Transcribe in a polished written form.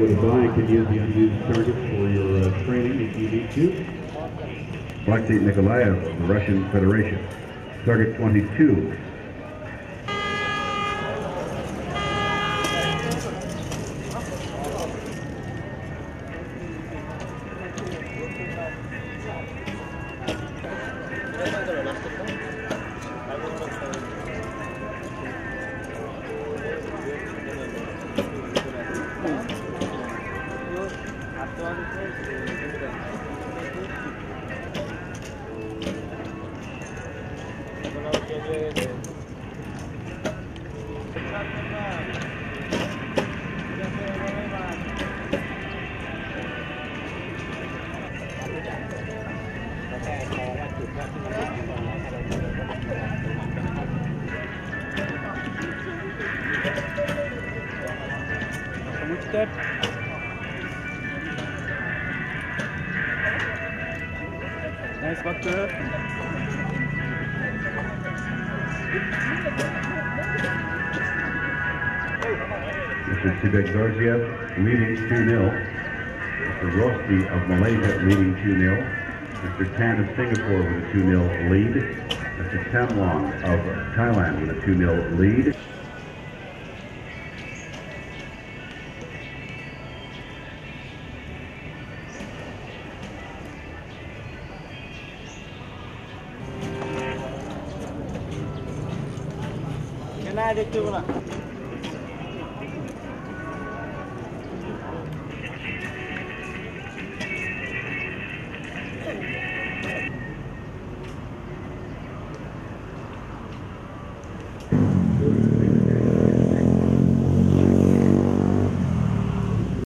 with a buy can use the unused target for your training if you need to. Alexei Nikolaev of the Russian Federation. Target 22. Nice butter. Mr. Tibet-Zorziev leading 2-0. Mr. Rosti of Malaysia leading 2-0. Mr. Tan of Singapore with a 2-0 lead. Mr. Tamlong of Thailand with a 2-0 lead. Cái này được chưa nào?